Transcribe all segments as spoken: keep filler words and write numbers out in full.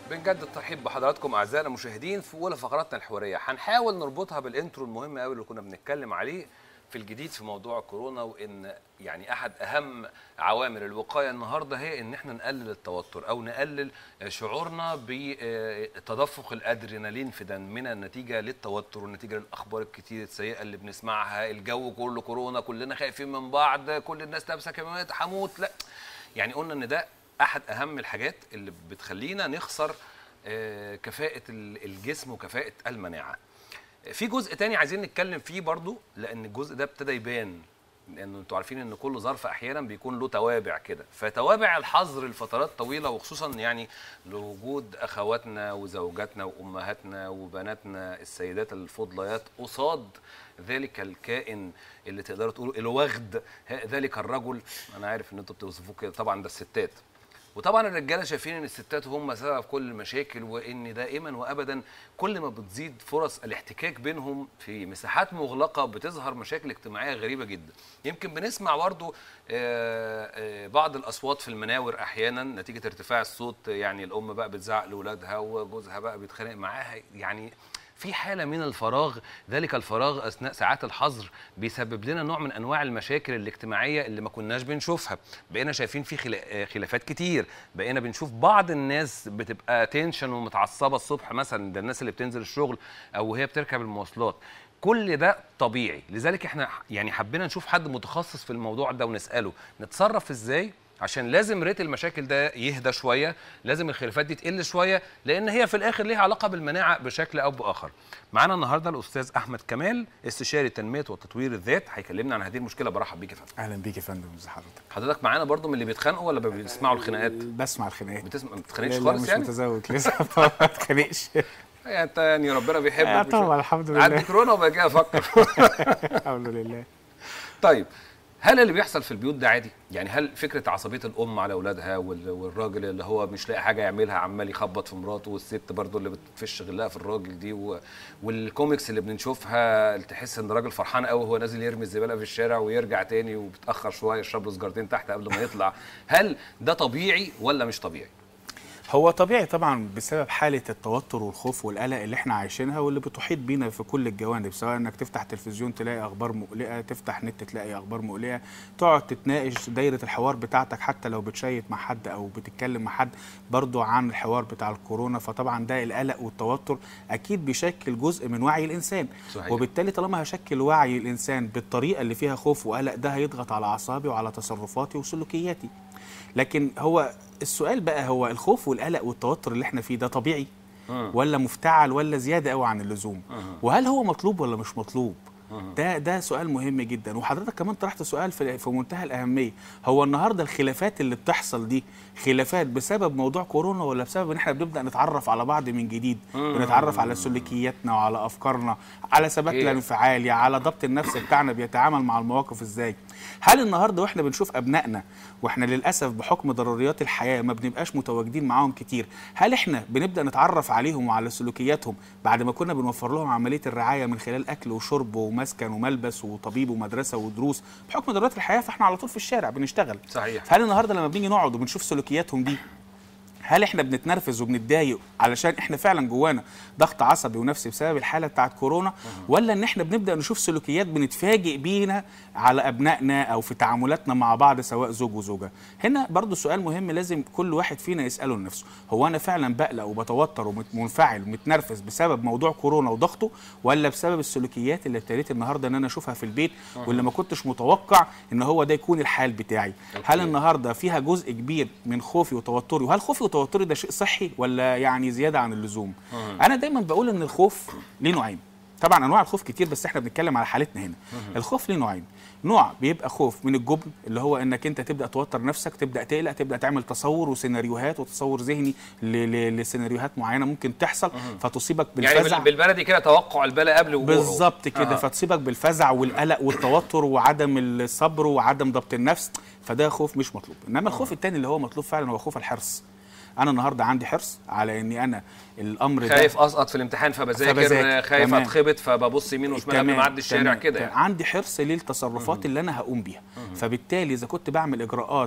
بنجدد الترحيب بحضراتكم اعزائنا المشاهدين في اولى فقراتنا الحواريه. هنحاول نربطها بالانترو المهم قوي اللي كنا بنتكلم عليه في الجديد في موضوع كورونا، وان يعني احد اهم عوامل الوقايه النهارده هي ان احنا نقلل التوتر او نقلل شعورنا بتدفق الادرينالين في دمنا نتيجه للتوتر ونتيجه للاخبار الكتير السيئه اللي بنسمعها. الجو كله كورونا، كلنا خايفين من بعض، كل الناس لابسه كمامات، هموت. لا، يعني قلنا ان ده احد اهم الحاجات اللي بتخلينا نخسر كفاءة الجسم وكفاءة المناعة. في جزء تاني عايزين نتكلم فيه برضو، لان الجزء ده ابتدى يبان، لانه انتوا عارفين ان كل ظرف احيانا بيكون له توابع كده، فتوابع الحظر لفترات طويله، وخصوصا يعني لوجود اخواتنا وزوجاتنا وامهاتنا وبناتنا السيدات الفضليات قصاد ذلك الكائن اللي تقدروا تقولوا الوغد، ذلك الرجل. انا عارف ان انتوا بتوصفوه كده، طبعا ده الستات، وطبعا الرجاله شايفين ان الستات هم سبب كل المشاكل، وان دائما وابدا كل ما بتزيد فرص الاحتكاك بينهم في مساحات مغلقه بتظهر مشاكل اجتماعيه غريبه جدا. يمكن بنسمع برضو بعض الاصوات في المناور احيانا نتيجه ارتفاع الصوت، يعني الام بقى بتزعق لاولادها وجوزها بقى بيتخانق معاها، يعني في حالة من الفراغ. ذلك الفراغ أثناء ساعات الحظر بيسبب لنا نوع من أنواع المشاكل الاجتماعية اللي ما كناش بنشوفها. بقينا شايفين في خلافات كتير، بقينا بنشوف بعض الناس بتبقى تنشن ومتعصبة الصبح مثلا، ده الناس اللي بتنزل الشغل أو هي بتركب المواصلات. كل ده طبيعي، لذلك احنا يعني حبينا نشوف حد متخصص في الموضوع ده ونسأله نتصرف ازاي، عشان لازم ريت المشاكل ده يهدى شويه، لازم الخلافات دي تقل شويه، لان هي في الاخر ليها علاقه بالمناعه بشكل او باخر. معانا النهارده الاستاذ احمد كمال، استشاري تنميه وتطوير الذات، هيكلمنا عن هذه المشكله. برحب بيك يا فندم. اهلا بيك يا فندم. ازي حضرتك؟ حضرتك معانا برضو من اللي بيتخانقوا ولا بيسمعوا الخناقات؟ بسمع الخناقات. بتسمع ما بتتخانقش خالص مش يعني؟ مش متزوج لسه ما بتخانقش. يعني انت يعني ربنا بيحبك. طبعا الحمد لله. عندي كورونا وبقى جاي افكر. الحمد لله. طيب، هل اللي بيحصل في البيوت ده عادي؟ يعني هل فكره عصبيه الام على اولادها والراجل اللي هو مش لاقي حاجه يعملها عمال يخبط في مراته، والست برضو اللي بتفش غلها في الراجل دي، والكوميكس اللي بنشوفها تحس ان الراجل فرحان قوي وهو نازل يرمي الزباله في الشارع ويرجع تاني وبتاخر شويه يشرب له سجارتين تحت قبل ما يطلع، هل ده طبيعي ولا مش طبيعي؟ هو طبيعي طبعا بسبب حاله التوتر والخوف والقلق اللي احنا عايشينها واللي بتحيط بينا في كل الجوانب، سواء انك تفتح تلفزيون تلاقي اخبار مقلقه، تفتح نت تلاقي اخبار مقلقه، تقعد تتناقش دايره الحوار بتاعتك حتى لو بتشيت مع حد او بتتكلم مع حد برضو عن الحوار بتاع الكورونا. فطبعا ده القلق والتوتر اكيد بيشكل جزء من وعي الانسان. صحيح. وبالتالي طالما هشكل وعي الانسان بالطريقه اللي فيها خوف وقلق، ده هيضغط على اعصابي وعلى تصرفاتي وسلوكياتي. لكن هو السؤال بقى، هو الخوف والقلق والتوتر اللي احنا فيه ده طبيعي أه. ولا مفتعل ولا زياده قوي عن اللزوم؟ أه. وهل هو مطلوب ولا مش مطلوب؟ أه. ده ده سؤال مهم جدا. وحضرتك كمان طرحت سؤال في, في منتهى الاهميه، هو النهارده الخلافات اللي بتحصل دي خلافات بسبب موضوع كورونا ولا بسبب ان احنا بنبدا نتعرف على بعض من جديد، بنتعرف على سلوكياتنا وعلى افكارنا، على ثبات الانفعالي، على ضبط النفس بتاعنا بيتعامل مع المواقف ازاي؟ هل النهارده واحنا بنشوف ابنائنا واحنا للاسف بحكم ضروريات الحياه ما بنبقاش متواجدين معاهم كتير، هل احنا بنبدا نتعرف عليهم وعلى سلوكياتهم بعد ما كنا بنوفر لهم عمليه الرعايه من خلال اكل وشرب ومسكن وملبس وطبيب ومدرسه ودروس؟ بحكم ضرورات الحياه فاحنا على طول في الشارع بنشتغل. صحيح. هل النهارده لما بنيجي نقعد وبنشوف سلوكياتهم دي، هل احنا بنتنرفز وبنتضايق علشان احنا فعلا جوانا ضغط عصبي ونفسي بسبب الحاله بتاعت كورونا، ولا ان احنا بنبدا نشوف سلوكيات بنتفاجئ بينا على ابنائنا او في تعاملاتنا مع بعض سواء زوج وزوجه؟ هنا برضو سؤال مهم لازم كل واحد فينا يساله لنفسه، هو انا فعلا بقلق وبتوتر ومنفعل ومتنرفز بسبب موضوع كورونا وضغطه، ولا بسبب السلوكيات اللي ابتديت النهارده ان انا اشوفها في البيت واللي ما كنتش متوقع ان هو ده يكون الحال بتاعي؟ هل النهارده فيها جزء كبير من خوفي وتوتري، وهل خوفي وتوتري ده شيء صحي ولا يعني زياده عن اللزوم؟ مم. انا دايما بقول ان الخوف ليه نوعين. طبعا انواع الخوف كتير بس احنا بنتكلم على حالتنا هنا. مم. الخوف ليه نوعين. نوع بيبقى خوف من الجبن، اللي هو انك انت تبدا توتر نفسك، تبدا تقلق، تبدا تعمل تصور وسيناريوهات وتصور ذهني لسيناريوهات معينه ممكن تحصل. مم. فتصيبك بالفزع، يعني بالبلدي كده توقع البلاء قبل وقوعه بالظبط كده. آه. فتصيبك بالفزع والقلق والتوتر وعدم الصبر وعدم ضبط النفس، فده خوف مش مطلوب. انما الخوف الثاني اللي هو مطلوب فعلا هو خوف الحرص. انا النهارده عندي حرص على اني انا الامر ده خايف اسقط في الامتحان فبذاكر، خايف اتخبط فببص يمين وشمال قبل ما اعدي الشارع كده. يعني عندي حرص للتصرفات اللي انا هقوم بيها. مم. فبالتالي اذا كنت بعمل اجراءات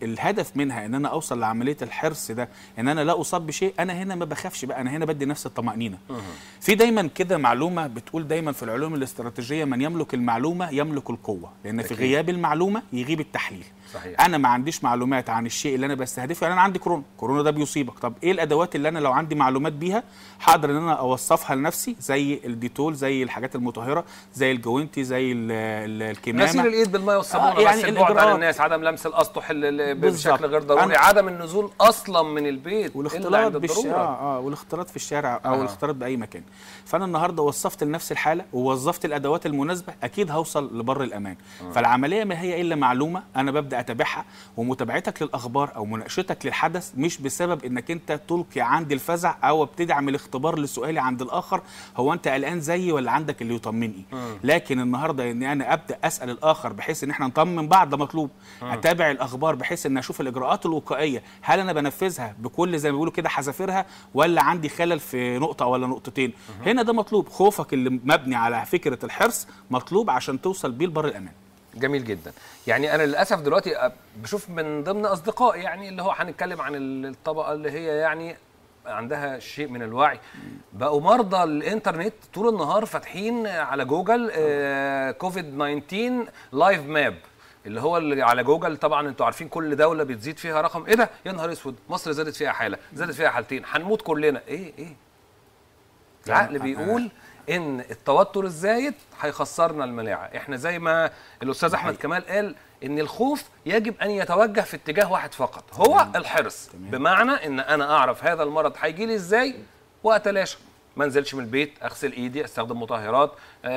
الهدف منها ان انا اوصل لعمليه الحرص ده، ان انا لا اصاب بشيء، انا هنا ما بخافش بقى، انا هنا بدي نفس الطمانينه. في دايما كده معلومه بتقول دايما في العلوم الاستراتيجيه، من يملك المعلومه يملك القوه، لان في غياب المعلومه يغيب التحليل. صحيح. انا ما عنديش معلومات عن الشيء اللي انا بستهدفه، يعني انا عندي كورونا، كورونا ده بيصيبك، طب ايه الادوات اللي انا لو عندي معلومات بيها هقدر ان انا اوصفها لنفسي، زي الديتول، زي الحاجات المطهره، زي الجوينتي، زي الكمامه، غسيل الايد بالماء والصابون، آه يعني بس البعد عن الناس، عدم لمس الاسطح بشكل غير ضروري، عدم النزول اصلا من البيت، والاختلاط بالشارع، اه والاختلاط في الشارع او آه. الاختلاط باي مكان. فانا النهارده وصفت لنفس الحاله ووظفت الادوات المناسبه، اكيد هوصل لبر الامان. آه. فالعمليه ما هي الا معلومه انا ببدا اتابعها، ومتابعتك للاخبار او مناقشتك للحدث مش بسبب انك انت تلقي عندي الفزع او ابتدي اعمل اختبار لسؤالي عند الاخر، هو انت قلقان زيي ولا عندك اللي يطمني. آه. لكن النهارده ان انا ابدا اسال الاخر بحيث ان احنا نطمن بعض، ده مطلوب. آه. اتابع الاخبار بحيث ان اشوف الاجراءات الوقائيه، هل انا بنفذها بكل زي ما بيقولوا كده حذافيرها، ولا عندي خلل في نقطه ولا نقطتين. آه. هنا ده مطلوب، خوفك اللي مبني على فكره الحرص مطلوب عشان توصل بيه لبر الامان. جميل جدا. يعني انا للاسف دلوقتي بشوف من ضمن اصدقائي، يعني اللي هو هنتكلم عن الطبقه اللي هي يعني عندها شيء من الوعي، بقوا مرضى الانترنت طول النهار فاتحين على جوجل آه كوفيد تسعتاشر لايف ماب، اللي هو اللي على جوجل. طبعا انتوا عارفين كل دوله بتزيد فيها رقم، ايه ده يا نهار اسود، مصر زادت فيها حاله، زادت فيها حالتين، هنموت كلنا. ايه ايه العقل بيقول ان التوتر الزايد هيخسرنا المناعه. احنا زي ما الاستاذ احمد كمال قال ان الخوف يجب ان يتوجه في اتجاه واحد فقط، هو تمام. الحرص. تمام. بمعنى ان انا اعرف هذا المرض هيجي لي ازاي واتلاشى، ما انزلش من البيت، اغسل ايدي، استخدم مطهرات،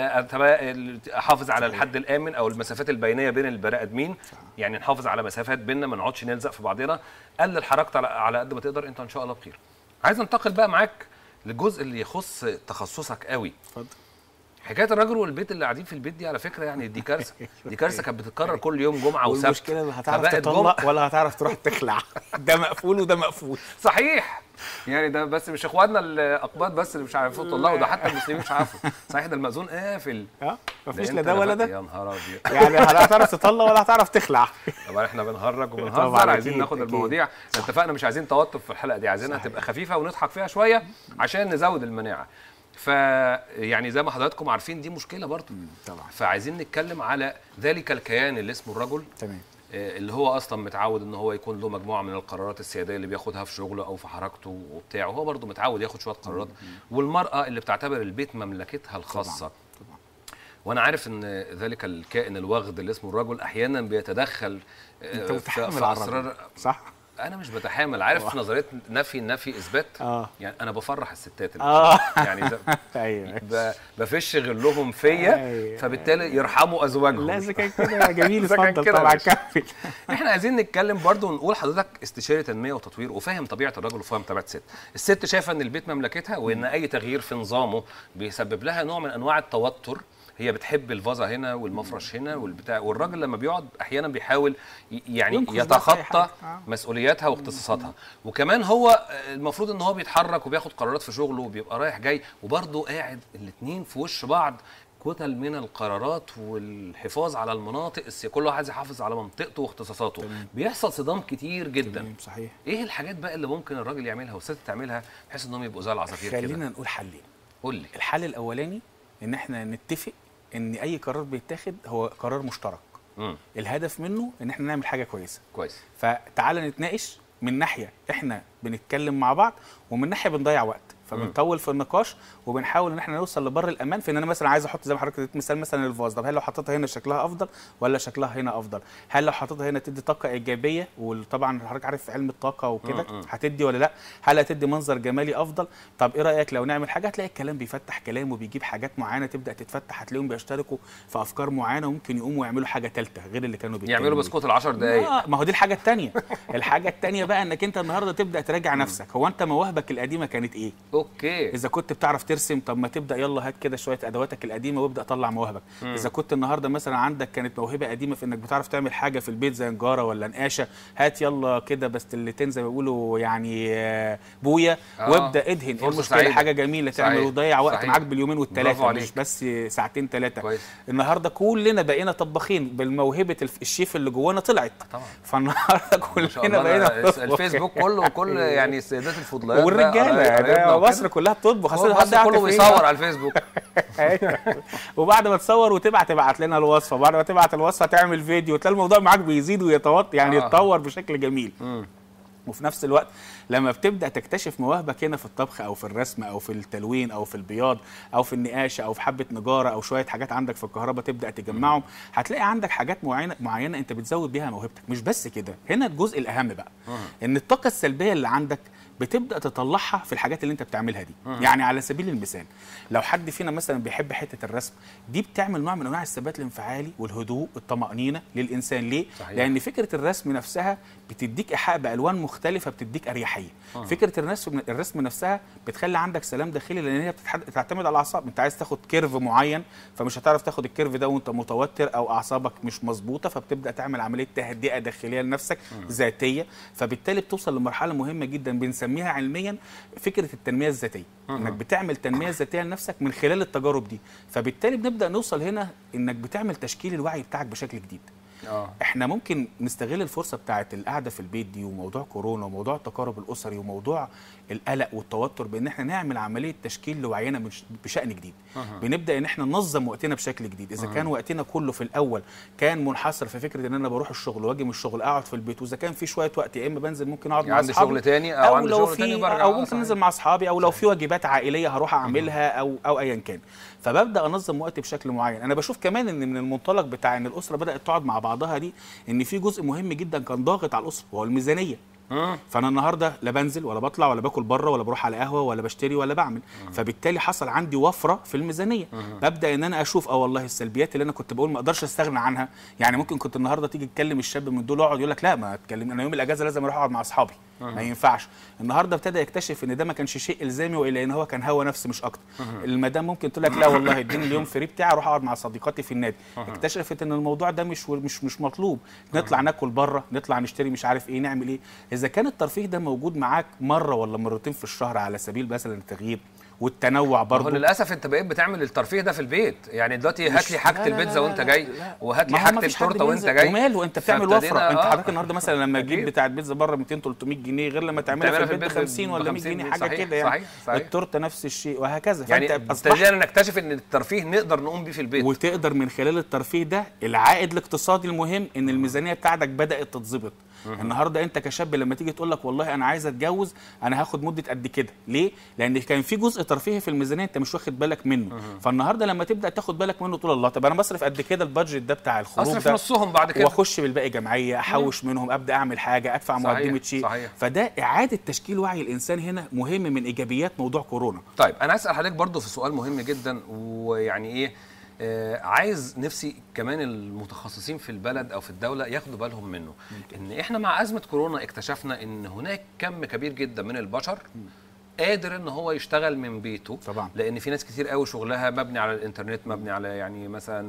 احافظ على الحد الامن او المسافات البينيه بين البني ادمين، يعني نحافظ على مسافات بيننا، ما نقعدش نلزق في بعضنا، قلل حركتك على قد ما تقدر، انت ان شاء الله بخير. عايز انتقل بقى معاك للجزء اللي يخص تخصصك قوي. اتفضل. حكايه الراجل والبيت اللي قاعدين في البيت دي على فكره يعني دي كارثه، دي كارثه كانت بتتكرر كل يوم جمعه وسبت. والمشكله لا هتعرف تطلق ولا هتعرف تروح تخلع، ده مقفول وده مقفول. صحيح، يعني ده بس مش اخواتنا الاقباط بس اللي مش عارفين يطلقوا، ده حتى المسلمين مش عارفين. صحيح ده المأذون قافل، اه مفيش لا ده ولا ده. يا نهار ابيض، يعني لا هتعرف تطلق ولا هتعرف تخلع. طبعا احنا بنهرج وبنهزر، عايزين ناخد المواضيع، اتفقنا مش عايزين توتر في الحلقه دي، عايزينها تبقى خفيفه ونضحك فيها شويه عشان نزود المناعه. ف يعني زي ما حضراتكم عارفين دي مشكله برضه طبعا، فعايزين نتكلم على ذلك الكيان اللي اسمه الرجل. تمام. اللي هو اصلا متعود ان هو يكون له مجموعه من القرارات السياديه اللي بياخدها في شغله او في حركته وبتاعه، هو برضه متعود ياخد شويه قرارات. والمراه اللي بتعتبر البيت مملكتها الخاصه. طبعا. طبعا. وانا عارف ان ذلك الكائن الوغد اللي اسمه الرجل احيانا بيتدخل في, في اسرار. صح، انا مش بتحامل، عارف في نظريه نفي النفي اثبات. اه يعني انا بفرح الستات اللي اه يعني ايوه بفش غلهم فيا. أيوة. فبالتالي يرحموا ازواجهم. لا اذا كان كده جميل، اتفضل طبعا كمل. احنا عايزين نتكلم برضو ونقول حضرتك استشاري تنميه وتطوير وفاهم طبيعه الرجل وفاهم طبيعه الست. الست شايفه ان البيت مملكتها وان اي تغيير في نظامه بيسبب لها نوع من انواع التوتر، هي بتحب الفازه هنا والمفرش هنا والبتاع، والراجل لما بيقعد احيانا بيحاول يعني يتخطى مسؤولياتها واختصاصاتها. وكمان هو المفروض ان هو بيتحرك وبياخد قرارات في شغله وبيبقى رايح جاي، وبرضه قاعد الاثنين في وش بعض، كتل من القرارات والحفاظ على المناطق، كل واحد عايز يحافظ على منطقته واختصاصاته. تمام. بيحصل صدام كتير جدا. تمام. صحيح. ايه الحاجات بقى اللي ممكن الراجل يعملها والست تعملها بحيث انهم يبقوا زي العصافير كده؟ خلينا نقول حلين. قول لي. الحل الاولاني ان احنا نتفق ان اي قرار بيتاخد هو قرار مشترك. م. الهدف منه ان احنا نعمل حاجه كويسه. كويس. فتعالى نتناقش من ناحيه احنا بنتكلم مع بعض، ومن ناحيه بنضيع وقت، فبنطول في النقاش وبنحاول ان احنا نوصل لبر الامان. في ان انا مثلا عايز احط زي ما حضرتك اديت مثال مثلا الفاز، طب هل لو حطيتها هنا شكلها افضل ولا شكلها هنا افضل؟ هل لو حطيتها هنا تدي طاقه ايجابيه، وطبعا حضرتك عارف في علم الطاقه وكده هتدي ولا لا؟ هل هتدي منظر جمالي افضل؟ طب ايه رايك لو نعمل حاجه؟ هتلاقي الكلام بيفتح كلام وبيجيب حاجات معينه تبدا تتفتح، هتلاقيهم بيشتركوا في افكار معينه وممكن يقوموا يعملوا حاجه ثالثه غير اللي كانوا بيتكلموا، يعملوا بسكوت العشر دقائق. آه ما هو دي الحاجه الثانيه. الحاجه الثانيه بقى انك انت النهارده تبدا تراجع نفسك، هو انت مواهبك القديمه كانت ايه؟ اوكي. اذا كنت بتعرف ترسم، طب ما تبدا يلا هات كده شويه ادواتك القديمه وابدا طلع مواهبك. مم. اذا كنت النهارده مثلا عندك كانت موهبه قديمه في انك بتعرف تعمل حاجه في البيت زي نجاره ولا نقاشه، هات يلا كده بستلتين زي ما بيقولوا يعني بويا، آه. وابدا ادهن. ايه المشكله؟ حاجه جميله تعمل وتضيع وقت صحيح. معاك باليومين والثلاثه، مش بس ساعتين ثلاثه. النهارده كلنا بقينا طباخين بالموهبه الشيف اللي جوانا طلعت طبعا. فالنهارده كلنا بقينا الفيسبوك كله كل يعني السيدات الفضليات والرجاله مصر كلها بتطبخ، اصل كله بيصور على الفيسبوك. وبعد ما تصور وتبعت تبعت لنا الوصفه، وبعد ما تبعت الوصفه تعمل فيديو، تلاقي الموضوع معاك بيزيد ويتوط يعني آه. يتطور بشكل جميل. م. وفي نفس الوقت لما بتبدا تكتشف مواهبك هنا في الطبخ او في الرسم او في التلوين او في البياض او في النقاشه او في حبه نجاره او شويه حاجات عندك في الكهرباء، تبدا تجمعهم، هتلاقي عندك حاجات معينه معينه انت بتزود بيها موهبتك. مش بس كده، هنا الجزء الاهم بقى ان الطاقه السلبيه اللي عندك بتبدا تطلعها في الحاجات اللي انت بتعملها دي. مم. يعني على سبيل المثال لو حد فينا مثلا بيحب حته الرسم دي، بتعمل نوع من انواع الثبات الانفعالي والهدوء والطمانينه للانسان. ليه؟ صحيح. لان فكره الرسم نفسها بتديك ايحاء بالوان مختلفه، بتديك اريحيه. مم. فكره الرسم الرسم نفسها بتخلي عندك سلام داخلي، لان هي بتعتمد على الاعصاب. انت عايز تاخد كيرف معين، فمش هتعرف تاخد الكيرف ده وانت متوتر او اعصابك مش مظبوطه، فبتبدا تعمل عمليه تهدئه داخليه لنفسك مم. ذاتيه. فبالتالي بتوصل لمرحله مهمه جدا بنسميها علميا فكره التنميه الذاتيه، انك بتعمل تنميه ذاتيه لنفسك من خلال التجارب دي. فبالتالي بنبدا نوصل هنا انك بتعمل تشكيل الوعي بتاعك بشكل جديد. آه. احنا ممكن نستغل الفرصه بتاعه القعده في البيت دي وموضوع كورونا وموضوع التقارب الاسري وموضوع القلق والتوتر بان احنا نعمل عمليه تشكيل لوعينا بشان جديد. أه. بنبدا ان احنا ننظم وقتنا بشكل جديد. اذا أه. كان وقتنا كله في الاول كان منحصر في فكره ان انا بروح الشغل واجي من الشغل اقعد في البيت، واذا كان في شويه وقت يا اما بنزل ممكن اقعد يعني مع اصحابي، عندي شغل تاني او, أو عندي شغل تاني برجع، او ممكن انزل مع اصحابي، او لو في واجبات عائليه هروح اعملها او او ايا كان. فببدا انظم وقتي بشكل معين. انا بشوف كمان ان من المنطلق بتاع ان الاسره بدات تقعد مع بعضها دي، ان في جزء مهم جدا كان ضاغط على الاسره وهو الميزانيه. مم. فانا النهارده لا بنزل ولا بطلع ولا باكل بره ولا بروح على قهوه ولا بشتري ولا بعمل. مم. فبالتالي حصل عندي وفره في الميزانيه. مم. ببدا ان انا اشوف اه والله السلبيات اللي انا كنت بقول ما اقدرش استغنى عنها. يعني ممكن كنت النهارده تيجي تكلم الشاب من دول يقعد يقول لك لا ما اتكلم، انا يوم الاجازه لازم اروح اقعد مع اصحابي. ما ينفعش. النهارده ابتدى يكتشف ان ده ما كانش شيء الزامي، والا ان هو كان هوى نفس مش اكتر. المدام ممكن تقول لك لا والله اديني اليوم فري بتاعي اروح اقعد مع صديقاتي في النادي. اكتشفت ان الموضوع ده مش مش مش مطلوب. نطلع ناكل بره، نطلع نشتري مش عارف ايه، نعمل ايه. اذا كان الترفيه ده موجود معاك مره ولا مرتين في الشهر على سبيل مثلا التغيير والتنوع برضه، للاسف انت بقيت بتعمل الترفيه ده في البيت. يعني دلوقتي هات لي حاجه البيتزا وانت جاي، وهات لي حاجه التورته وانت جاي، وماله انت بتعمل وفره. آه. انت حضرتك النهارده مثلا لما تجيب بتاعه بيتزا بره مئتين ثلاثمئة جنيه غير لما تعملها في البيت ب خمسين ولا مئة جنيه حاجه كده يعني. صحيح. صحيح. التورته نفس الشيء وهكذا. يعني ابتدينا نكتشف ان الترفيه نقدر نقوم بيه في البيت، وتقدر من خلال الترفيه ده العائد الاقتصادي المهم ان الميزانيه بتاعتك بدات تتظبط. النهارده انت كشاب لما تيجي تقول لك والله انا عايز اتجوز، انا هاخد مده قد كده، ليه؟ لان كان في جزء ترفيهي في الميزانيه انت مش واخد بالك منه. أه. فالنهارده لما تبدا تاخد بالك منه تقول الله طب انا بصرف قد كده البادجت ده بتاع الخروج ده، اصرف نصهم بعد كده واخش بالباقي جمعيه، احوش منهم، ابدا اعمل حاجه، ادفع مقدمه شيء. فده اعاده تشكيل وعي الانسان هنا مهم من ايجابيات موضوع كورونا. طيب انا اسال حضرتك برضو في سؤال مهم جدا، ويعني ايه آه عايز نفسي كمان المتخصصين في البلد او في الدوله ياخدوا بالهم منه. ان احنا مع ازمه كورونا اكتشفنا ان هناك كم كبير جدا من البشر قادر ان هو يشتغل من بيته طبعا، لان في ناس كتير قوي شغلها مبني على الانترنت، مبني على يعني مثلا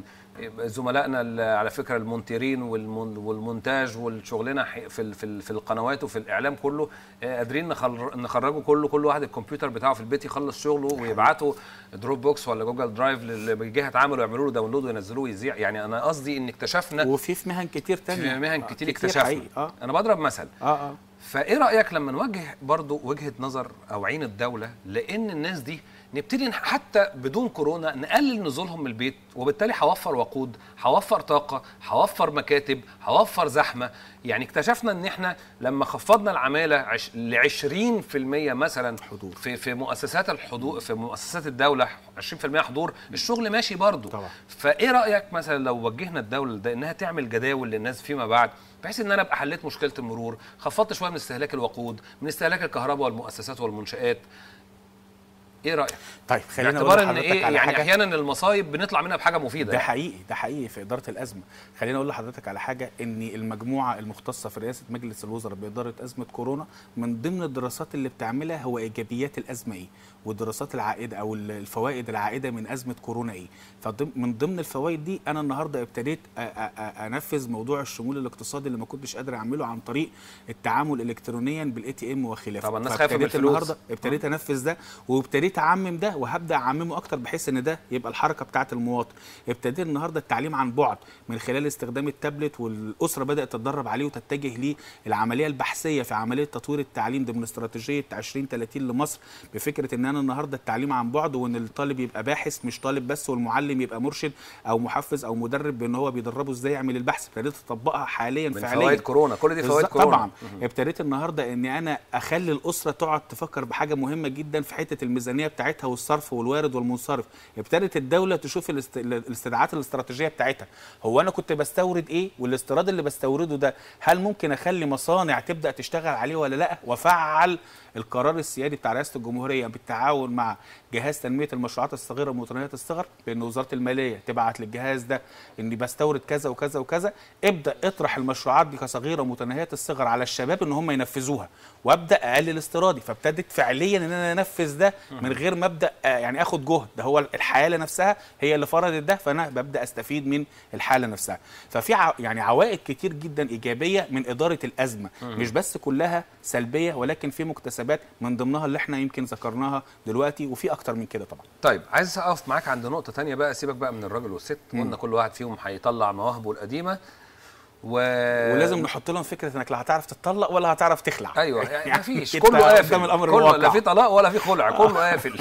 زملائنا على فكره المونتيرين والمونتاج والشغلنا في في القنوات وفي الاعلام كله قادرين نخرجوا كله كل واحد الكمبيوتر بتاعه في البيت يخلص شغله ويبعته دروب بوكس ولا جوجل درايف للجهه عمله يعملوا له داونلود وينزلوه ويذيع. يعني انا قصدي ان اكتشفنا وفي في مهن كتير ثانيه، في مهن كتير اكتشفنا. آه. انا بضرب مثل. اه اه فايه رايك لما نوجه برضو وجهه نظر او عين الدوله لان الناس دي نبتدي حتى بدون كورونا نقلل نزولهم من البيت، وبالتالي هوفر وقود، هوفر طاقه، هوفر مكاتب، هوفر زحمه. يعني اكتشفنا ان احنا لما خفضنا العماله ل عشرين في المية مثلا حضور في في مؤسسات الحضور في مؤسسات الدوله عشرين في المية حضور، الشغل ماشي برضو طبعا. فايه رايك مثلا لو وجهنا الدوله ده انها تعمل جداول للناس فيما بعد، بحيث ان انا ابقى حليت مشكله المرور، خفضت شويه من استهلاك الوقود، من استهلاك الكهرباء والمؤسسات والمنشآت. ايه رايك؟ طيب خلينا اقول لحضرتك إيه على يعني حاجه. احيانا المصايب بنطلع منها بحاجه مفيده. ده حقيقي ده حقيقي في اداره الازمه. خلينا اقول لحضرتك على حاجه، ان المجموعه المختصه في رئاسه مجلس الوزراء باداره ازمه كورونا من ضمن الدراسات اللي بتعملها هو ايجابيات الازمه ايه، والدراسات العائده او الفوائد العائده من ازمه كورونا ايه. فمن ضمن الفوائد دي انا النهارده ابتديت انفذ موضوع الشمول الاقتصادي اللي ما كنتش قادر اعمله عن طريق التعامل الكترونيا بالاي تي ام وخلافه. طبعا الناس خايفه من الفلوس. النهارده ابتديت انفذ ده وابتديت اعمم ده وهبدا اعممه اكتر بحيث ان ده يبقى الحركه بتاعه المواطن. ابتديت النهارده التعليم عن بعد من خلال استخدام التابلت، والاسره بدات تتدرب عليه وتتجه للعمليه البحثيه في عمليه تطوير التعليم ضمن استراتيجيه عشرين ثلاثين لمصر، بفكره ان انا النهارده التعليم عن بعد وان الطالب يبقى باحث مش طالب بس، والمعلم يبقى مرشد او محفز او مدرب بان هو بيدربه ازاي يعمل البحث. ابتديت اطبقها حاليا من فعليا. فوائد كورونا، كل دي فوائد كورونا طبعا. ابتديت النهارده ان انا اخلي الاسره تقعد تفكر بحاجه مهمه جدا في حته الميزانيه بتاعتها والصرف والوارد والمنصرف. ابتدت الدوله تشوف الاستدعاءات الاستراتيجيه بتاعتها، هو انا كنت بستورد ايه والاستيراد اللي بستورده ده هل ممكن اخلي مصانع تبدا تشتغل عليه ولا لا، وافعل القرار السيادي بتاع رئاسه الجمهوريه بالتعاون مع جهاز تنميه المشروعات الصغيره ومتناهيه الصغر، بان وزاره الماليه تبعت للجهاز ده اني بستورد كذا وكذا وكذا، ابدا اطرح المشروعات دي كصغيره ومتناهيه الصغر على الشباب ان هم ينفذوها، وابدا اقلل استيرادي. فابتدت فعليا ان انا انفذ ده من غير ما ابدا يعني اخد جهد، ده هو الحاله نفسها هي اللي فرضت ده، فانا ببدا استفيد من الحاله نفسها. ففي يعني عوائد كتير جدا ايجابيه من اداره الازمه، مش بس كلها سلبيه، ولكن في مكتسبات من ضمنها اللي احنا يمكن ذكرناها دلوقتي، وفي اكتر من كده طبعا. طيب عايز اقف معاك عند نقطه ثانيه بقى، سيبك بقى من الراجل والست، قلنا كل واحد فيهم هيطلع مواهبه القديمه و... ولازم نحط لهم فكره انك لا هتعرف تتطلق ولا هتعرف تخلع. ايوه يعني مفيش، كله قافل، كله لا في طلاق ولا في خلع، كله قافل.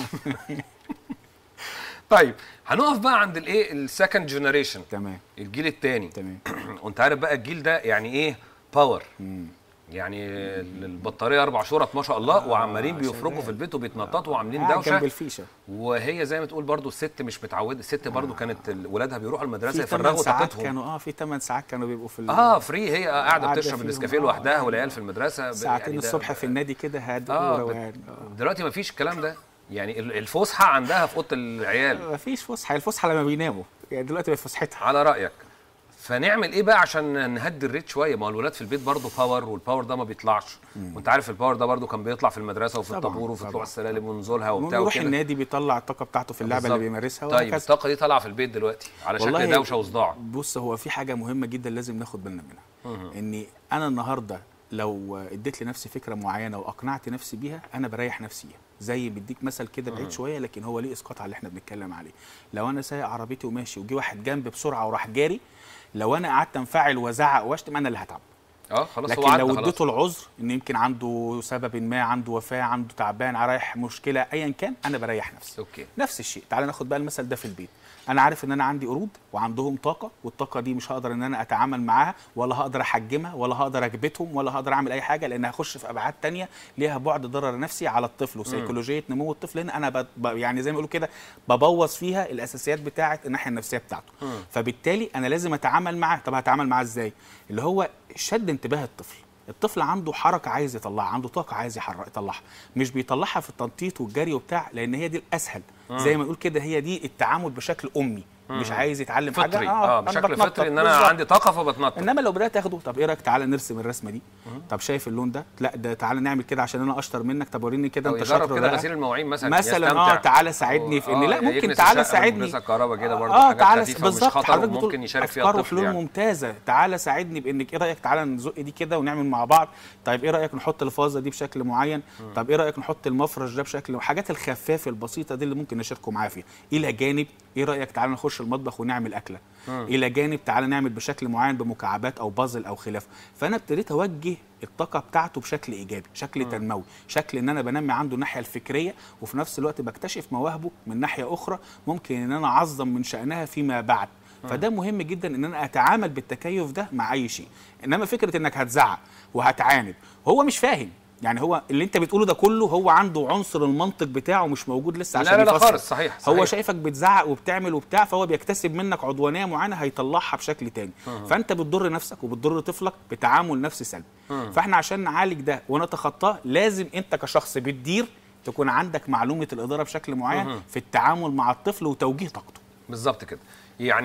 طيب هنقف بقى عند الايه السكند جنريشن. تمام. الجيل الثاني. تمام. وانت عارف بقى الجيل ده يعني ايه باور. مم. يعني البطاريه اربع شرط ما شاء الله، آه وعمالين بيفركوا في البيت وبيتنططوا وعاملين آه دوشه جنب الفيشه. وهي زي ما تقول برضو الست مش متعوده، الست برضو آه كانت ولادها بيروحوا المدرسه يفرغوا طاقتهم. كانوا اه في ثمان ساعات كانوا بيبقوا في اه فري، هي قاعده بتشرب النسكافيه لوحدها والعيال في المدرسه ساعتين يعني الصبح في النادي كده هادئ آه وروقان. آه دلوقتي ما فيش الكلام ده، يعني الفسحه عندها في اوضه العيال. ما فيش فسحه، الفسحه لما بيناموا، يعني دلوقتي بقت فسحتها. على رايك فنعمل ايه بقى عشان نهدي الريت شويه؟ ما هو الولاد في البيت برضه باور، والباور ده ما بيطلعش، وانت عارف الباور ده برضه كان بيطلع في المدرسه وفي الطابور وفي طلوع السلالم ونزولها وبتاع، ويروح النادي بيطلع الطاقه بتاعته في اللعبه اللي بيمارسها. طيب الطاقه دي طالعه في البيت دلوقتي على شكل دوشه وصداع. بص، هو في حاجه مهمه جدا لازم ناخد بالنا منها، اني انا النهارده لو اديت لنفسي فكره معينه واقنعت نفسي بيها انا بريح نفسي. زي بديك مثل كده بعيد شويه لكن هو ليه اسقاط على اللي احنا بنتكلم عليه. لو انا سايق عربيتي وماشي وجي واحد جنبي بسرعه وراح جاري، لو انا قعدت انفعل وازعق واشتم انا اللي هتعب. اه خلاص. لكن هو لو اديته العذر ان يمكن عنده سبب ما، عنده وفاه، عنده تعبان، رايح مشكله، ايا كان، انا بريح نفسي. اوكي. نفس الشيء، تعال ناخد بقى المثل ده في البيت. انا عارف ان انا عندي قرود وعندهم طاقه، والطاقه دي مش هقدر ان انا اتعامل معاها ولا هقدر احجمها ولا هقدر اكبتهم ولا هقدر اعمل اي حاجه، لان هخش في ابعاد ثانيه ليها بعد ضرر نفسي على الطفل وسيكولوجيه نمو الطفل. هنا انا ب... يعني زي ما بيقولوا كده ببوظ فيها الاساسيات بتاعه الناحيه النفسيه بتاعته. مم. فبالتالي انا لازم اتعامل معاه. طب هتعامل معاه ازاي؟ اللي هو شد انتباه الطفل. الطفل عنده حركه عايز يطلعها، عنده طاقه عايز يطلعها، مش بيطلعها في التنطيط والجري وبتاع، لان هي دي الاسهل. آه. زي ما نقول كده هي دي التعامل بشكل امي. مم. مش عايز يتعلم فطري. حاجه اه, آه بشكل فطري ان انا بالزبط. عندي طاقه فبتنطط. انما لو بدات تاخده، طب ايه رايك تعالى نرسم الرسمه دي؟ مم. طب شايف اللون ده؟ لا ده تعالى نعمل كده عشان انا اشطر منك، طب وريني كده انت شاطر ولا لا. كده غسيل المواعين مثلا مثلا اه تعالى ساعدني في ان لا ممكن تعالى ساعدني في الكهرباء كده برضه اه تعالى بالظبط حضرتك ممكن يشارك فيها الطفل يعني. ممتازه. تعالى ساعدني بانك ايه رايك تعالى نزق دي كده ونعمل مع بعض. طيب ايه رايك نحط الفازه دي بشكل معين؟ مم. طب ايه رايك نحط المفرش ده بشكل، حاجات الخفافه البسيطه دي اللي ممكن نشاركه معاه فيها. الى جانب ايه رايك تعالى نخش المطبخ ونعمل اكله. مم. الى جانب تعالى نعمل بشكل معين بمكعبات او بازل او خلافه. فانا ابتديت اوجه الطاقه بتاعته بشكل ايجابي، شكل مم. تنموي، شكل ان انا بنمي عنده الناحيه الفكريه، وفي نفس الوقت بكتشف مواهبه من ناحيه اخرى ممكن ان انا اعظم من شانها فيما بعد. مم. فده مهم جدا ان انا اتعامل بالتكيف ده مع اي شيء. انما فكره انك هتزعق وهتعاند هو مش فاهم، يعني هو اللي انت بتقوله ده كله هو عنده عنصر المنطق بتاعه مش موجود لسه عشان يفسر. لا لا خالص. صحيح, صحيح. هو شايفك بتزعق وبتعمل وبتاع، فهو بيكتسب منك عدوانيه معينه هيطلعها بشكل تاني. مم. فانت بتضر نفسك وبتضر طفلك بتعامل نفسي سلبي. مم. فاحنا عشان نعالج ده ونتخطاه لازم انت كشخص بتدير تكون عندك معلومه الاداره بشكل معين. مم. في التعامل مع الطفل وتوجيه طاقته. بالظبط كده. يعني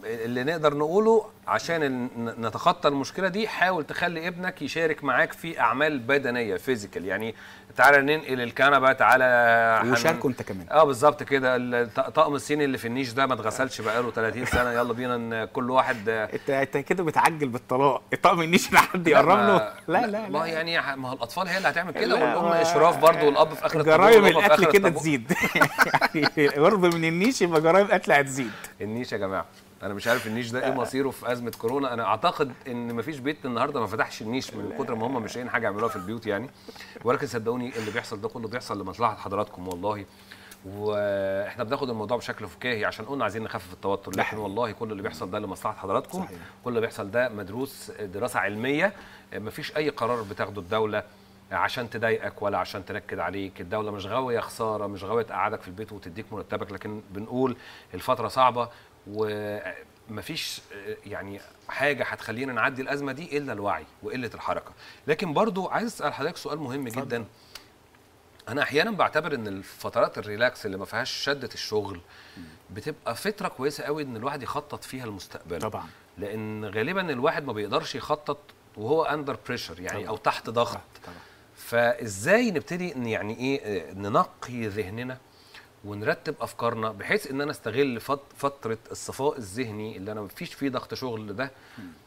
اللي نقدر نقوله عشان نتخطى المشكله دي، حاول تخلي ابنك يشارك معاك في اعمال بدنيه فيزيكال. يعني تعالى ننقل الكنبه، تعالى وشاركوا انت كمان. اه بالظبط كده. الطقم الصيني اللي في النيش ده ما اتغسلش بقاله ثلاثين سنه، يلا بينا كل واحد. انت انت كده بتعجل بالطلاق، الطقم النيش اللي حد يقرب له. لا لا لا ما يعني ما هو الاطفال هي اللي هتعمل كده، والام اشراف برضه، والاب في اخر الطابور. جرايم القتل كده تزيد. يعني قرب من النيش يبقى جرايم القتل هتزيد. النيش يا جماعه، انا مش عارف النيش ده ايه مصيره في ازمه كورونا. انا اعتقد ان مفيش بيت النهارده ما فتحش النيش من كتر ما هم مش لاقيين حاجه يعملوها في البيوت يعني. ولكن صدقوني اللي بيحصل ده كله بيحصل لمصلحه حضراتكم والله. واحنا بناخد الموضوع بشكل فكاهي عشان قلنا عايزين نخفف التوتر، لكن والله كل اللي بيحصل ده لمصلحه حضراتكم. صحيح. كل اللي بيحصل ده مدروس دراسه علميه. مفيش اي قرار بتاخده الدوله عشان تضايقك ولا عشان تنكد عليك. الدوله مش غاويه خساره، مش غاويه تقعدك في البيت وتديك مرتبك، لكن بنقول الفتره صعبه ومفيش يعني حاجه هتخلينا نعدي الازمه دي الا الوعي وقله الحركه. لكن برضو عايز اسال حضرتك سؤال مهم فضل. جدا. انا احيانا بعتبر ان الفترات الريلاكس اللي ما فيهاش شده الشغل بتبقى فتره كويسه قوي ان الواحد يخطط فيها المستقبل. طبعا. لان غالبا الواحد ما بيقدرش يخطط وهو اندر بريشر يعني طبعا. او تحت ضغط. طبعا. فازاي نبتدي يعني ايه ننقي ذهننا ونرتب افكارنا بحيث ان انا استغل فتره الصفاء الذهني اللي انا مفيش فيه ضغط شغل ده،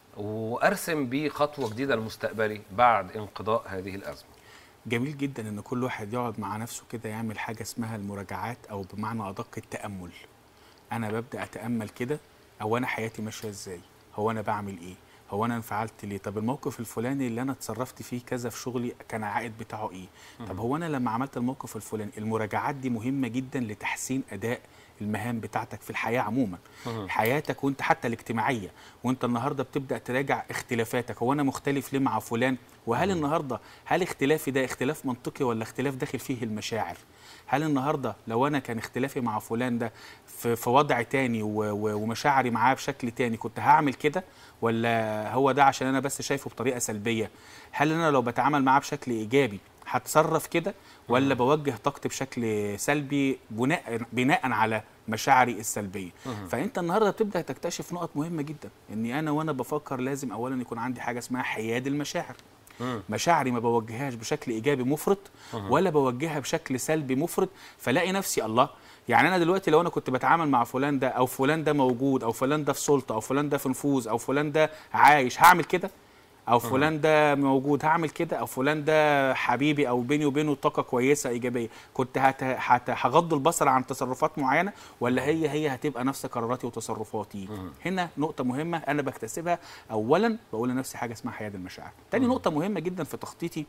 وارسم بيه خطوه جديده لمستقبلي بعد انقضاء هذه الازمه. جميل جدا ان كل واحد يقعد مع نفسه كده يعمل حاجه اسمها المراجعات، او بمعنى ادق التامل. انا ببدا اتامل كده، هو انا حياتي ماشيه ازاي؟ هو انا بعمل ايه؟ هو انا انفعلت ليه؟ طب الموقف الفلاني اللي انا اتصرفت فيه كذا في شغلي كان العائد بتاعه ايه؟ طب هو انا لما عملت الموقف الفلاني، المراجعات دي مهمه جدا لتحسين اداء المهام بتاعتك في الحياه عموما. حياتك وانت حتى الاجتماعيه، وانت النهارده بتبدا تراجع اختلافاتك. هو انا مختلف ليه مع فلان؟ وهل النهارده هل اختلافي ده اختلاف منطقي ولا اختلاف داخل فيه المشاعر؟ هل النهارده لو انا كان اختلافي مع فلان ده في, في وضع تاني ومشاعري معاه بشكل تاني كنت هعمل كده، ولا هو ده عشان انا بس شايفه بطريقه سلبيه؟ هل انا لو بتعامل معاه بشكل ايجابي هتصرف كده، ولا بوجه طاقتي بشكل سلبي بناء بناء على مشاعري السلبيه؟ فانت النهارده بتبدا تكتشف نقط مهمه جدا، اني انا وانا بفكر لازم اولا يكون عندي حاجه اسمها حياد المشاعر. مشاعري ما بوجههاش بشكل ايجابي مفرط ولا بوجهها بشكل سلبي مفرط، فلاقي نفسي الله. يعني انا دلوقتي لو انا كنت بتعامل مع فلان ده، او فلان ده موجود، او فلان ده في سلطه، او فلان ده في نفوذ، او فلان ده عايش، هعمل كده؟ او فلان ده موجود هعمل كده؟ او فلان ده حبيبي او بيني وبينه طاقه كويسه ايجابيه، كنت هغض البصر عن تصرفات معينه، ولا هي هي هتبقى نفس قراراتي وتصرفاتي؟ هنا نقطه مهمه انا بكتسبها. اولا بقول لنفسي حاجه اسمها حياد المشاعر. تاني نقطه مهمه جدا في تخطيطي،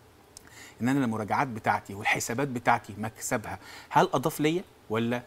ان انا المراجعات بتاعتي والحسابات بتاعتي مكسبها هل اضاف ليا، ولا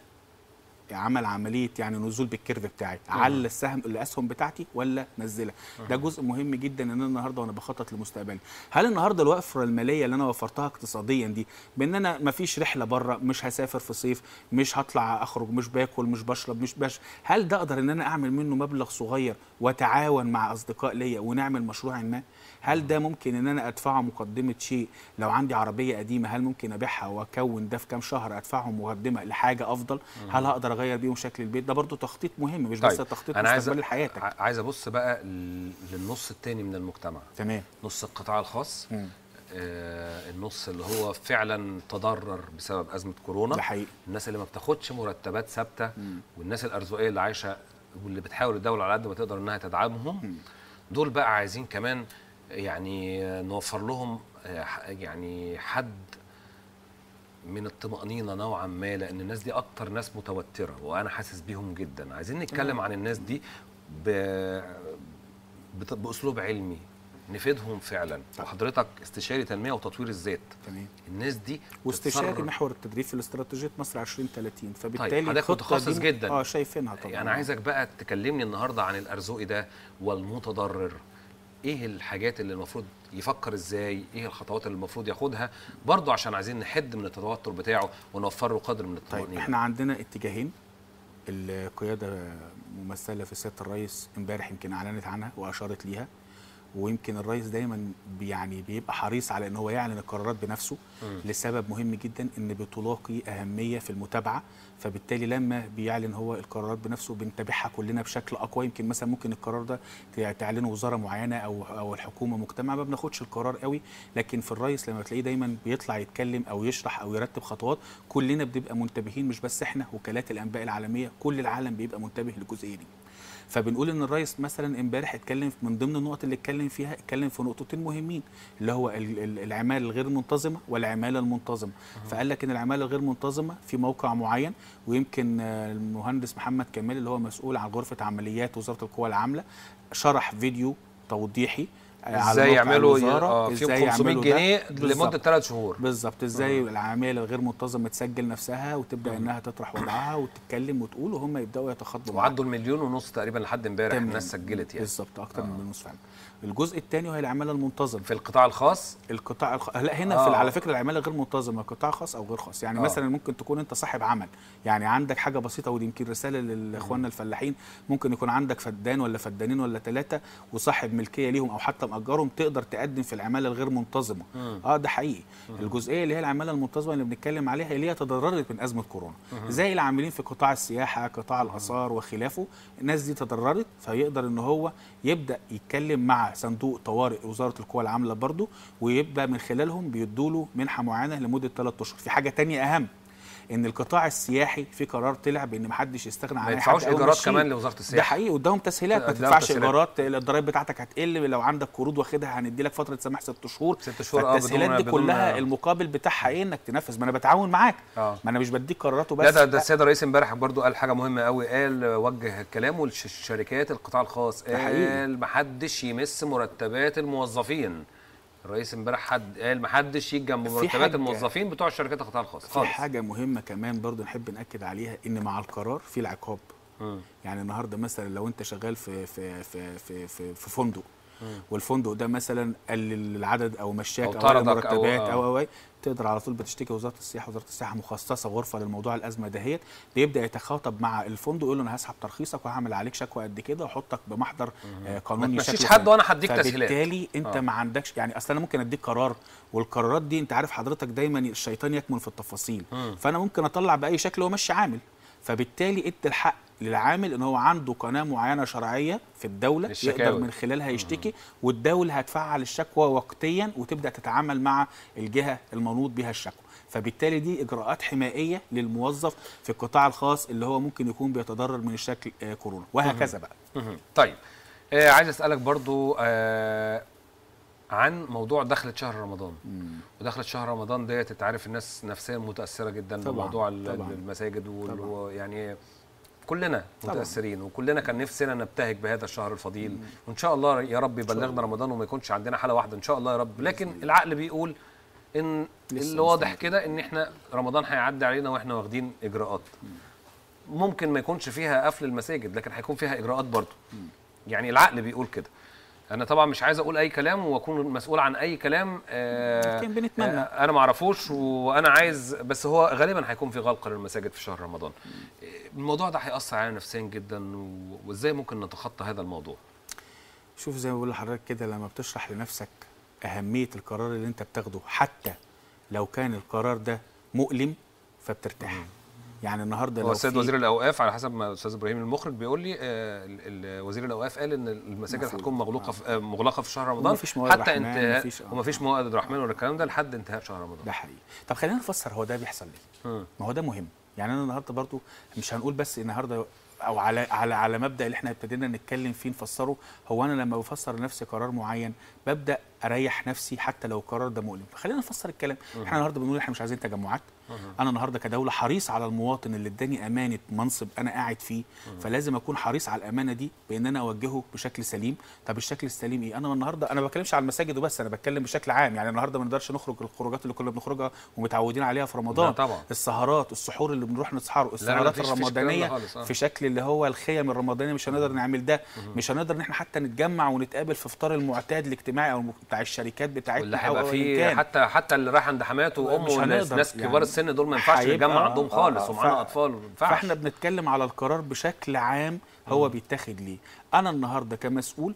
عمل عمليه يعني نزول بالكيرف بتاعي، على السهم الاسهم بتاعتي ولا نزلها. ده جزء مهم جدا ان انا النهارده وانا بخطط لمستقبلي. هل النهارده الوفره الماليه اللي انا وفرتها اقتصاديا دي، بان انا ما فيش رحله بره، مش هسافر في صيف، مش هطلع اخرج، مش باكل، مش بشرب، مش باش، هل ده اقدر ان انا اعمل منه مبلغ صغير واتعاون مع اصدقاء ليا ونعمل مشروع ما؟ هل ده ممكن ان انا ادفعه مقدمه شيء؟ لو عندي عربيه قديمه هل ممكن ابيعها واكون ده في كام شهر ادفعه مقدمه لحاجه افضل؟ هل هقدر اغير بيهم شكل البيت؟ ده برضو تخطيط مهم، مش طيب. بس تخطيط مستقبل حياتك. عايز ابص بقى للنص الثاني من المجتمع. تمام. نص القطاع الخاص، آه النص اللي هو فعلا تضرر بسبب ازمه كورونا. ده حقيقي. الناس اللي ما بتاخدش مرتبات ثابته، والناس الارزقيه اللي عايشه واللي بتحاول الدوله على قد ما تقدر انها تدعمهم. مم. دول بقى عايزين كمان يعني نوفر لهم يعني حد من الطمأنينة نوعا ما، لأن الناس دي أكتر ناس متوترة وأنا حاسس بيهم جدا. عايزين نتكلم عن الناس دي ب... بأسلوب علمي نفيدهم فعلا. وحضرتك استشاري تنمية وتطوير الذات. تمام. الناس دي واستشاري محور التدريب في الاستراتيجية مصر عشرين ثلاثين، فبالتالي طيب حضرتك متخصص جدا. اه شايفينها طبعا. أنا عايزك بقى تكلمني النهارده عن الأرزقي ده والمتضرر. ايه الحاجات اللي المفروض يفكر ازاي؟ ايه الخطوات اللي المفروض ياخدها برضه عشان عايزين نحد من التوتر بتاعه ونوفر له قدر من الطمأنينة؟ طيب احنا عندنا اتجاهين. القياده ممثله في سياده الرئيس امبارح يمكن اعلنت عنها واشارت ليها، ويمكن الرئيس دايما يعني بيبقى حريص على ان هو يعلن القرارات بنفسه م. لسبب مهم جدا، ان بتلاقي اهميه في المتابعه، فبالتالي لما بيعلن هو القرارات بنفسه بنتابعها كلنا بشكل اقوى. يمكن مثلا ممكن القرار ده تعلنه وزاره معينه او او الحكومه مجتمع، ما بناخدش القرار قوي، لكن في الرئيس لما تلاقيه دايما بيطلع يتكلم او يشرح او يرتب خطوات، كلنا بنبقى منتبهين، مش بس احنا، وكالات الانباء العالميه كل العالم بيبقى منتبه للجزئيه دي. فبنقول ان الرئيس مثلا امبارح اتكلم من ضمن النقط اللي اتكلم فيها، اتكلم في نقطتين مهمين، اللي هو العماله الغير منتظمه والعماله المنتظمه. فقال لك ان العماله الغير منتظمه في موقع معين، ويمكن المهندس محمد كمال اللي هو مسؤول عن غرفه عمليات وزاره القوى العامله شرح فيديو توضيحي ازاي يعملوا اه فيهم خمسمية جنيه لمده ثلاث شهور بالظبط. ازاي العماله الغير منتظمه تسجل نفسها وتبدا مم. انها تطرح وضعها وتتكلم وتقول، وهم يبداوا يتخاطبوا. وعدوا المليون ونص تقريبا لحد امبارح الناس سجلت يعني بالظبط، اكتر آه. من مليون ونص فعلا. الجزء الثاني وهي العماله المنتظمه في القطاع الخاص. القطاع الخ... لا هنا آه. في على فكره العماله غير منتظمه قطاع خاص او غير خاص، يعني آه. مثلا ممكن تكون انت صاحب عمل، يعني عندك حاجه بسيطه، ودي يمكن رساله لاخواننا الفلاحين، ممكن يكون عندك فدان ولا فدانين ولا ثلاثه وصاحب ملكيه ليهم او حتى مأجرهم، تقدر تقدم في العماله الغير منتظمه. مم. اه ده حقيقي. مم. الجزئيه اللي هي العماله المنتظمه اللي بنتكلم عليها اللي هي تضررت من ازمه كورونا، مم. زي العاملين في قطاع السياحه، قطاع الاثار وخلافه، الناس دي تضررت، فيقدر ان هو يبدا يتكلم مع صندوق طوارئ وزاره القوى العامله برضه، ويبدا من خلالهم بيدوا له منحه معينه لمده ثلاث اشهر. في حاجه ثانيه اهم، ان القطاع السياحي في قرار طلع بان ما حدش يستغنى عن ما يدفعوش ايجارات كمان لوزاره السياحه. ده حقيقي، قدامهم تسهيلات، ما تدفعش ايجارات، الضرايب بتاعتك هتقل، لو عندك قروض واخدها هندي لك فتره سماح ست شهور. ست شهور اه. التسهيلات دي كلها المقابل بتاعها ايه؟ انك تنفذ، ما انا بتعاون معاك آه. ما انا مش بديك قرارات وبس. لا ده, ده السيد الرئيس امبارح برضو قال حاجه مهمه قوي، قال وجه كلامه للشركات القطاع الخاص، قال ما حدش يمس مرتبات الموظفين. الرئيس امبارح حد قال ما حدش يجي جنب مرتبات الموظفين بتوع الشركات القطاع الخاص خالص. في حاجه مهمه كمان برضو نحب ناكد عليها، ان مع القرار في العقاب. م. يعني النهارده مثلا لو انت شغال في في في في في, في فندق، م. والفندق ده مثلا قلل العدد او مشاك او, أو مرتبات او او, أو تقدر على طول بتشتكي وزاره السياحه، وزاره السياحه مخصصه غرفه للموضوع الازمه دهيت، بيبدا يتخاطب مع الفندق يقول له انا هسحب ترخيصك وهعمل عليك شكوى قد كده واحطك بمحضر آه قانوني. ما تمشيش حد وانا هديك تسهيلات. فبالتالي انت آه. ما عندكش، يعني اصل انا ممكن اديك قرار، والقرارات دي انت عارف حضرتك دايما الشيطان يكمن في التفاصيل، م. فانا ممكن اطلع باي شكل وامشي عامل، فبالتالي ادي الحق للعامل ان هو عنده قناه معينه شرعيه في الدوله الشكاوي. يقدر من خلالها يشتكي، والدوله هتفعل الشكوى وقتيا وتبدا تتعامل مع الجهه المنوط بها الشكوى. فبالتالي دي اجراءات حمائيه للموظف في القطاع الخاص اللي هو ممكن يكون بيتضرر من الشكل آه كورونا، وهكذا بقى. طيب آه عايز اسالك برضو آه عن موضوع دخلة شهر رمضان. مم. ودخلة شهر رمضان ديت انت عارف الناس نفسيا متاثره جدا بموضوع المساجد، ويعني كلنا متاثرين، وكلنا كان نفسنا نبتهج بهذا الشهر الفضيل. مم. وان شاء الله يا رب يبلغنا رمضان وما يكونش عندنا حاله واحده ان شاء الله يا رب. لكن العقل بيقول ان اللي واضح كده ان احنا رمضان هيعدي علينا واحنا واخدين اجراءات. مم. ممكن ما يكونش فيها قفل المساجد، لكن هيكون فيها اجراءات برضه. يعني العقل بيقول كده. انا طبعا مش عايز اقول اي كلام واكون مسؤول عن اي كلام آه بنتمنى. آه انا ما اعرفوش، وانا عايز، بس هو غالبا هيكون في غلق للمساجد في شهر رمضان. الموضوع ده هيأثر علينا نفسيا جدا، وازاي ممكن نتخطى هذا الموضوع؟ شوف زي ما بقول لحضرتك كده، لما بتشرح لنفسك اهميه القرار اللي انت بتاخده حتى لو كان القرار ده مؤلم فبترتاح. مم. يعني النهارده هو السيد وزير الاوقاف على حسب ما الاستاذ ابراهيم المخرج بيقول لي آه وزير الاوقاف قال ان المساجد هتكون مغلوقه في مغلقه في شهر رمضان حتى انتهاء، ومفيش موائد الرحمن ولا الكلام ده لحد انتهاء شهر رمضان. ده حقيقي. طب خلينا نفسر هو ده بيحصل ليه؟ ما هو ده مهم. يعني انا النهارده برضو مش هنقول بس النهارده او على على على مبدا اللي احنا ابتدينا نتكلم فيه نفسره، هو انا لما بفسر لنفسي قرار معين ببدا اريح نفسي حتى لو القرار ده مؤلم. فخلينا نفسر الكلام. احنا النهارده بنقول احنا مش عايزين تجمعات. انا النهارده كدوله حريص على المواطن اللي اداني امانه منصب انا قاعد فيه، فلازم اكون حريص على الامانه دي بان انا اوجهه بشكل سليم. طب الشكل السليم ايه؟ انا النهارده انا ما بتكلمش على المساجد وبس، انا بتكلم بشكل عام. يعني النهارده ما نقدرش نخرج الخروجات اللي كنا بنخرجها ومتعودين عليها في رمضان. طبعا. السهرات، السحور اللي بنروح نسحره، السهرات الرمضانيه في شكل اللي هو الخيم الرمضانيه مش هنقدر نعمل ده. مش هنقدر ان احنا حتى نتجمع ونتقابل في فطار المعتاد الاجتماعي او بتاع الشركات بتاعتنا، واللي هيبقى فيه حتى حتى اللي راح عند حماته وامه والناس كبار يعني السن دول ما ينفعش نتجمع عندهم خالص. آه ومعانا اطفال ما ينفعش. فاحنا بنتكلم على القرار بشكل عام هو م. بيتاخد ليه. انا النهارده كمسؤول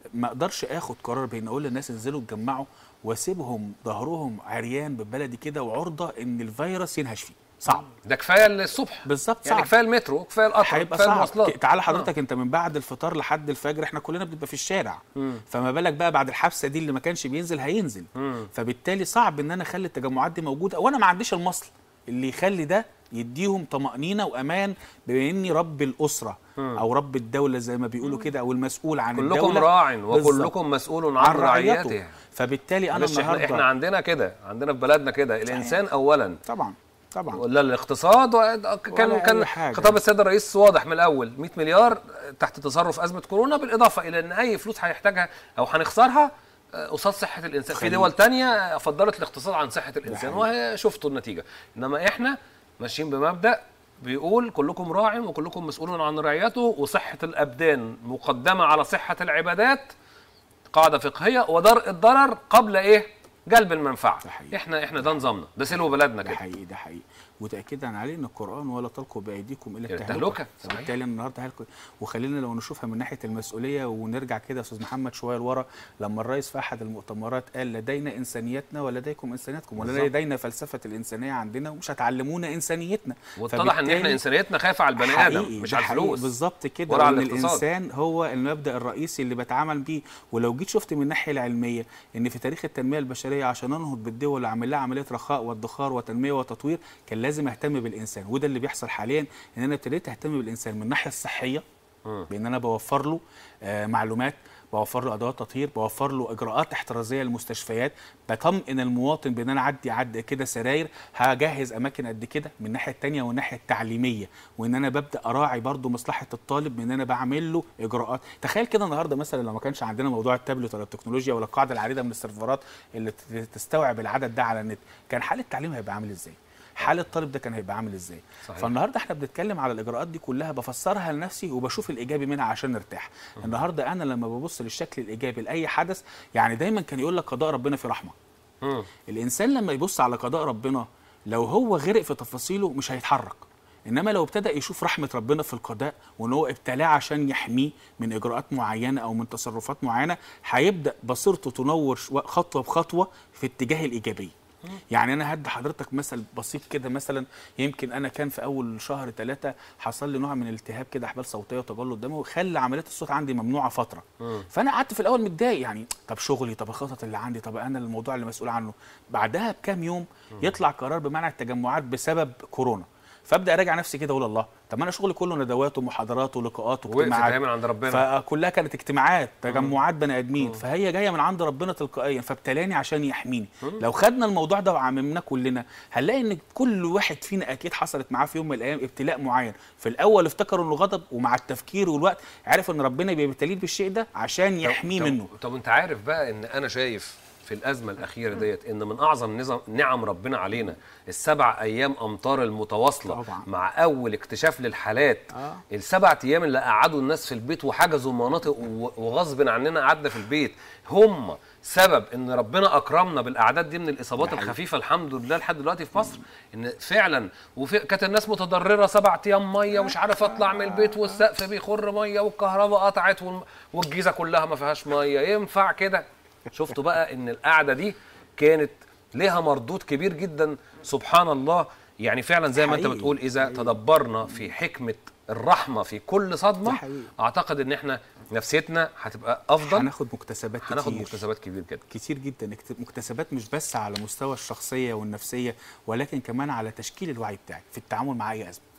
ما اقدرش اخد قرار بين اقول للناس انزلوا اتجمعوا واسيبهم ظهرهم عريان بالبلدي كده وعرضه ان الفيروس ينهش فيه. صعب. ده كفايه الصبح بالظبط. يعني صعب. كفايه المترو، كفايه القطر، هيبقى كفايه صعب. المواصلات. تعالى حضرتك آه. انت من بعد الفطار لحد الفجر احنا كلنا بنبقى في الشارع. مم. فما بالك بقى بعد الحبسه دي اللي ما كانش بينزل هينزل. مم. فبالتالي صعب ان انا اخلي التجمعات دي موجوده، وانا ما عنديش المصل اللي يخلي ده يديهم طمأنينة وأمان بما إني رب الأسرة مم. أو رب الدولة زي ما بيقولوا كده، أو المسؤول عن كلكم الدولة. كلكم راع وكلكم مسؤول عن, عن رعيته. فبالتالي أنا النهاردة إحنا عندنا كده، عندنا في بلدنا كده الإنسان أولا طبعا طبعا، ولا الاقتصاد. كان كان خطاب السيد الرئيس واضح من الأول، مئة مليار تحت تصرف أزمة كورونا، بالإضافة إلى أن أي فلوس هيحتاجها أو هنخسرها قصاد صحة الإنسان. خلي. في دول تانية فضلت الاقتصاد عن صحة الإنسان وشفتوا النتيجة. إنما إحنا ماشيين بمبدأ بيقول كلكم راع وكلكم مسؤول عن رعيته، وصحة الأبدان مقدمة على صحة العبادات، قاعدة فقهية، ودرء الضرر قبل إيه؟ جلب المنفعة. ده احنا احنا ده نظامنا، ده سلو بلدنا كده. ده حقيقي ده حقيقي، وتأكيدا عليه ان القرآن ولا تلقوا بأيديكم الى التهلكة. فبالتالي النهارده هلكوا. وخلينا لو نشوفها من ناحية المسؤولية ونرجع كده يا استاذ محمد شوية لورا، لما الرئيس في احد المؤتمرات قال لدينا انسانيتنا ولديكم انسانيتكم، ولا لدينا فلسفة الانسانية عندنا ومش هتعلمونا انسانيتنا. واتضح ان احنا انسانيتنا خايفة على البني ادم مش على الفلوس. بالظبط كده، وان الانسان هو المبدأ الرئيسي اللي بتعامل بيه. ولو جيت شفت من الناحية العلمية ان في تاريخ التنمية البشرية عشان ننهض بالدول اللي عامل لها عملية رخاء وادخار وتنمية وتطوير كان لازم اهتم بالانسان. وده اللي بيحصل حاليا، ان انا ابتديت اهتم بالانسان من الناحيه الصحيه، بان انا بوفر له آه معلومات، بوفر له ادوات تطهير، بوفر له اجراءات احترازيه للمستشفيات، بطمئن المواطن بان انا اعدي عد كده سراير، هجهز اماكن قد كده. من الناحيه الثانيه والناحيه التعليميه، وان انا ببدا اراعي برضو مصلحه الطالب بان انا بعمل له اجراءات. تخيل كده النهارده مثلا لو ما كانش عندنا موضوع التابلت ولا التكنولوجيا ولا القاعده العريضه من السيرفرات اللي تستوعب العدد ده على النت، كان حال التعليم هيبقى عامل ازاي؟ حال الطالب ده كان هيبقى عامل ازاي؟ صحيح. فالنهارده احنا بنتكلم على الاجراءات دي كلها بفسرها لنفسي وبشوف الايجابي منها عشان نرتاح. م. النهارده انا لما ببص للشكل الايجابي لاي حدث، يعني دايما كان يقول لك قضاء ربنا في رحمه. م. الانسان لما يبص على قضاء ربنا لو هو غرق في تفاصيله مش هيتحرك، انما لو ابتدى يشوف رحمه ربنا في القضاء وان هو ابتلاه عشان يحميه من اجراءات معينه او من تصرفات معينه، هيبدا بصيرته تنور خطوه بخطوه في اتجاه الايجابيه. يعني انا هدي حضرتك مثل بسيط كده. مثلا يمكن انا كان في اول شهر ثلاثة حصل لي نوع من الالتهاب كده، احبال صوتيه وتجلط دموي، وخلى عمليات الصوت عندي ممنوعه فتره. م. فانا قعدت في الاول متضايق، يعني طب شغلي، طب الخطط اللي عندي، طب انا الموضوع اللي مسؤول عنه. بعدها بكام يوم م. يطلع قرار بمنع التجمعات بسبب كورونا، فابدا اراجع نفسي كده اقول الله، طب انا شغلي كله ندوات ومحاضرات ولقاءات واجتماعات من عند ربنا، فكلها كانت اجتماعات تجمعات بني ادمين، فهي جايه من عند ربنا تلقائيا، فابتلاني عشان يحميني. مم. لو خدنا الموضوع ده وعممناه كلنا هنلاقي ان كل واحد فينا اكيد حصلت معاه في يوم من الايام ابتلاء معين. في الاول افتكروا انه غضب، ومع التفكير والوقت عرف ان ربنا بيبتليه بالشيء ده عشان يحميه منه. طب انت عارف بقى ان انا شايف في الأزمة الأخيرة ديت إن من أعظم نعم ربنا علينا السبع أيام أمطار المتواصلة طبعا. مع أول اكتشاف للحالات. آه. السبع أيام اللي قعدوا الناس في البيت وحجزوا مناطق وغصب عننا قعدنا في البيت، هم سبب إن ربنا أكرمنا بالأعداد دي من الإصابات الخفيفة الحمد لله لحد دلوقتي في مصر. إن فعلا وفي كانت الناس متضررة سبع أيام مية ومش عارف أطلع من البيت والسقف بيخر مية والكهرباء قطعت والجيزة كلها ما فيهاش مية، ينفع كده؟ شفتوا بقى ان القعده دي كانت لها مردود كبير جدا سبحان الله. يعني فعلا زي ما انت بتقول اذا حقيقي. تدبرنا في حكمه الرحمه في كل صدمه، اعتقد ان احنا نفسيتنا هتبقى افضل، هناخد مكتسبات كتير، هناخد مكتسبات كبير جدا كتير جدا، مكتسبات مش بس على مستوى الشخصيه والنفسيه ولكن كمان على تشكيل الوعي بتاعك في التعامل مع اي ازمه.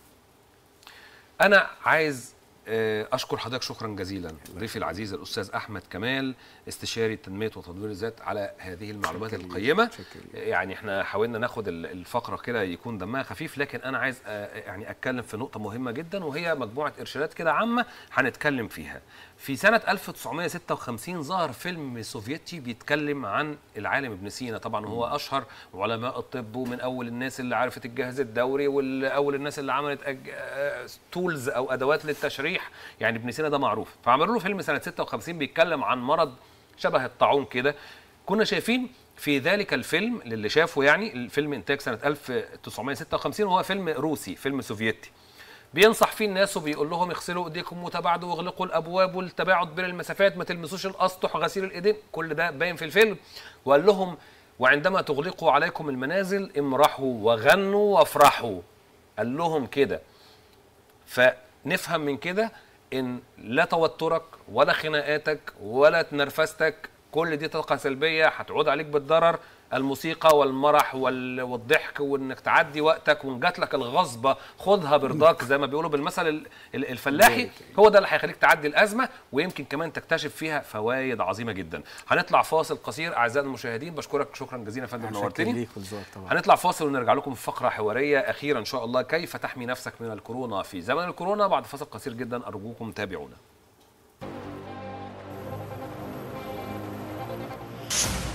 انا عايز أشكر حضرتك شكرا جزيلا ضيفي العزيز الأستاذ أحمد كمال استشاري تنمية وتطوير الذات على هذه المعلومات القيمة. يعني احنا حاولنا ناخد الفقرة كده يكون دمها خفيف، لكن أنا عايز يعني أتكلم في نقطة مهمة جدا وهي مجموعة إرشادات كده عامة هنتكلم فيها. في سنة ألف وتسعمائة وستة وخمسين ظهر فيلم سوفيتي بيتكلم عن العالم ابن سينا، طبعا هو أشهر علماء الطب ومن أول الناس اللي عرفت الجهاز الدوري وأول الناس اللي عملت أج... تولز أو أدوات للتشريح، يعني ابن سينا ده معروف. فعملوا له فيلم سنة ستة وخمسين بيتكلم عن مرض شبه الطاعون كده. كنا شايفين في ذلك الفيلم للي شافه، يعني الفيلم إنتاج سنة ألف وتسعمائة وستة وخمسين وهو فيلم روسي فيلم سوفيتي، بينصح فيه الناس وبيقول لهم اغسلوا ايديكم وتباعدوا واغلقوا الابواب والتباعد بين المسافات، ما تلمسوش الاسطح، غسيل الايدين، كل ده باين في الفيلم. وقال لهم وعندما تغلقوا عليكم المنازل امرحوا وغنوا وافرحوا، قال لهم كده. فنفهم من كده ان لا توترك ولا خناقاتك ولا تنرفزتك كل دي طاقه سلبيه هتعود عليك بالضرر. الموسيقى والمرح والضحك وانك تعدي وقتك، وان جات لك الغصبه خدها برضاك زي ما بيقولوا بالمثل الفلاحي، هو ده اللي هيخليك تعدي الازمه، ويمكن كمان تكتشف فيها فوائد عظيمه جدا. هنطلع فاصل قصير اعزائي المشاهدين، بشكرك شكرا جزيلا يا فندم، نورتني. هنطلع فاصل ونرجع لكم في فقره حواريه اخيره ان شاء الله، كيف تحمي نفسك من الكورونا في زمن الكورونا. بعد فاصل قصير جدا ارجوكم تابعونا.